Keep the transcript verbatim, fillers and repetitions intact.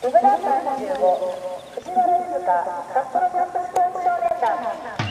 部団さんじゅうご、藤原優香札幌キャンプスポーツ少年団。